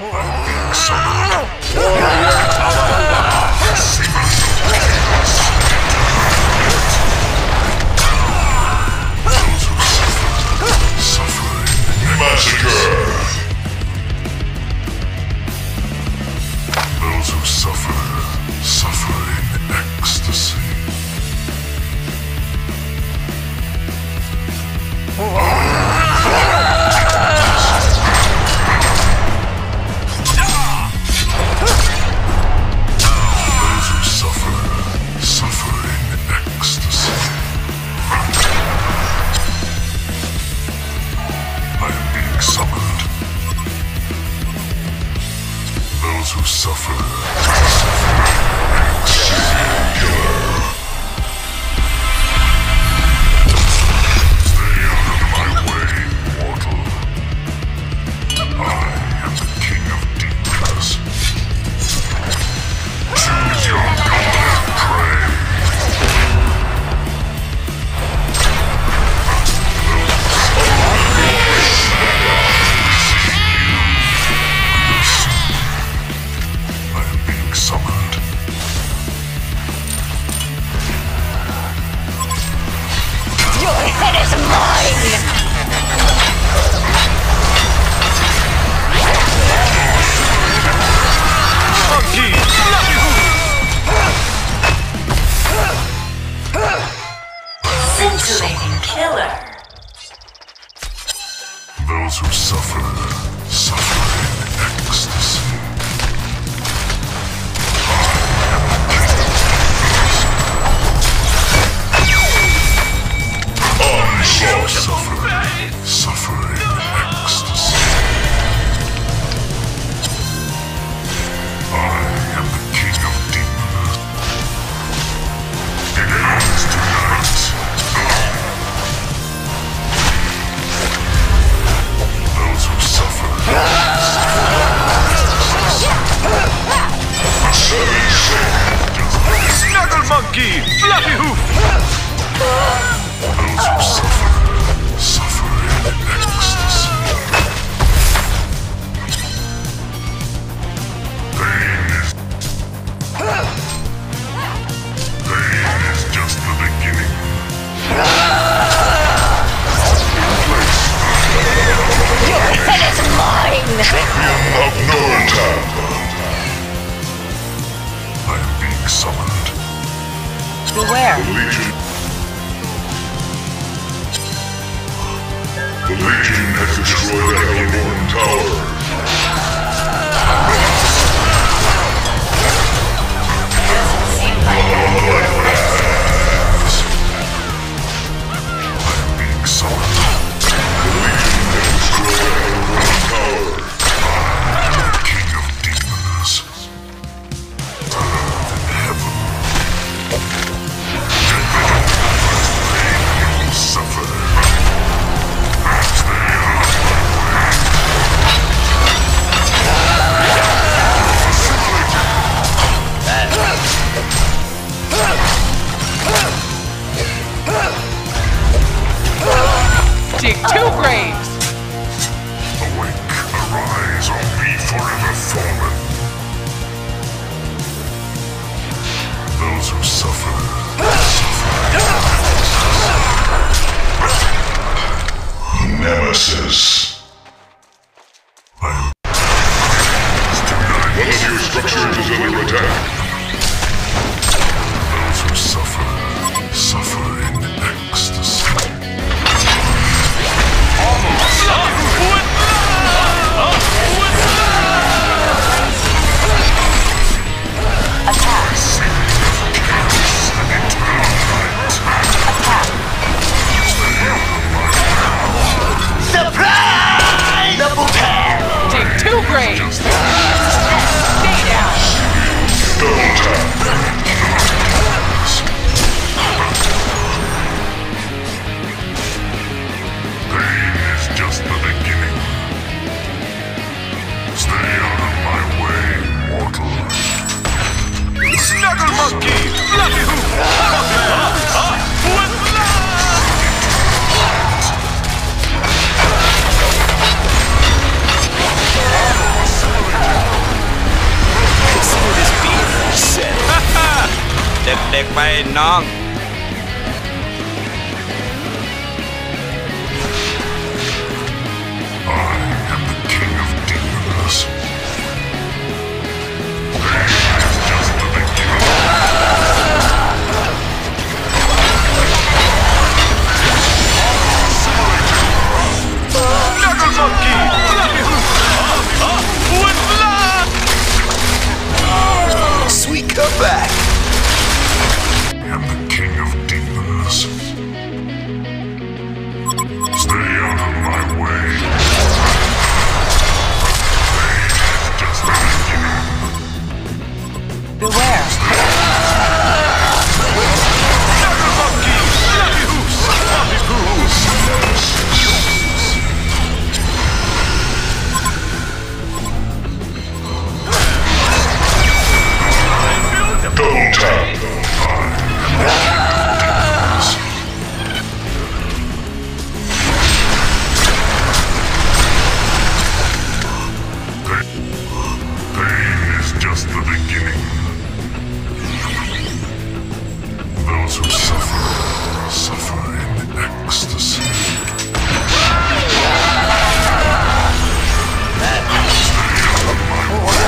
Being summoned. Massacre! Those who suffer, suffer in ecstasy. Those who suffer, suffer in ecstasy. I am being summoned. Those who suffer, stay out of my way, mortal. I am the king of demons. Choose your god and pray. I am being summoned. Your head is mine! Monkey! Scintillating killer. Those who suffer, suffer in ecstasy. Onslaught! Suffer, suffer in ecstasy. I am the king of demons. It ends tonight. Those who suffer, Snuggle monkey! Fluffy hoof! those who suffer, suffer in ecstasy. Pain is just the beginning. Your head is mine! Champion of Nortab. I am being summoned. Beware. The Legion has destroyed Hellborn Tower. I am being summoned. The Legion has destroyed Hellborn Tower. I am the king of demons. Earth and heaven. You will suffer. Stay out of my way. Dig two graves! Awake, arise, or be forever fallen. Those who suffer, suffer. Nemesis. One of your structures is under attack. Those who suffer, suffer in ecstasy. เด็กไปน้อง am the king of demons. Just the beginning. Knuckle Monkey! Fluffy Hoof! With blood! Sweet comeback. I am the king of demons. Stay out of my way. Just the beginning. Beware. Knuckle Monkey! Fluffy Hoofs! Fluffy Hoofs! Double tap. Pain is just the beginning. Those who suffer, suffer in ecstasy. Stay out of my way.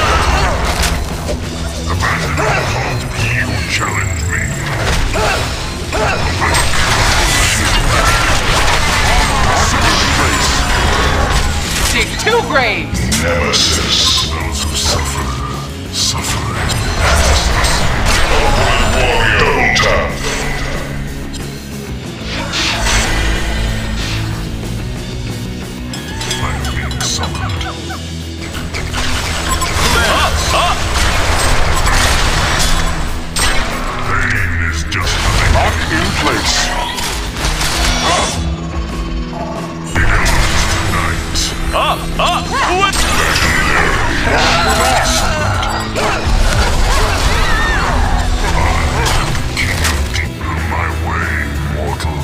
You challenge me. Dig 2 graves. Nemesis. Those who suffer, suffer in ecstasy. Double tap. I'm being summoned. Pain is just the beginning. Lock in place. Becomes night. With King of deep in my way, mortal.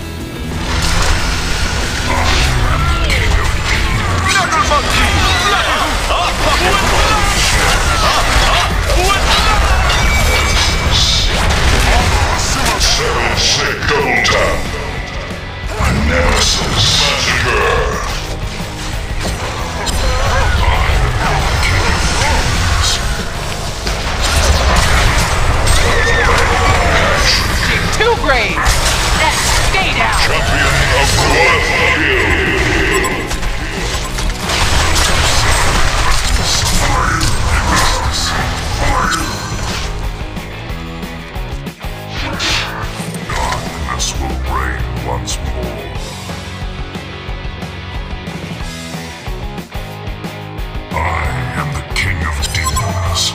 I am the king of demons. Knuckle Monkey! Fluffy Hoof! With blood! With blood! 7-6 double tap. My nemesis. Massacre. Dig 2 graves. Stay down. Champion of blood. Darkness will reign once more. I am the king of demons.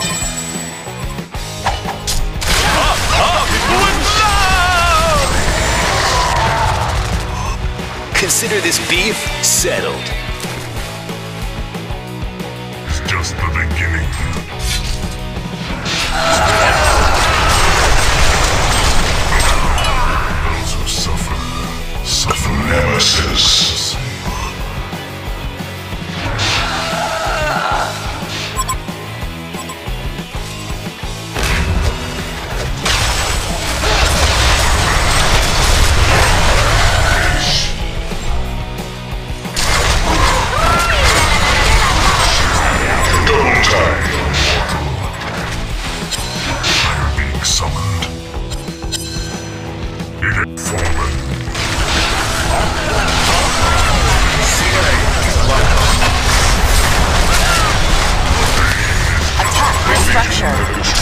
Consider this beef settled. It's just the beginning. Those who suffer, suffer nemesis. Double time. I am being summoned. It had fallen. Attack the structure.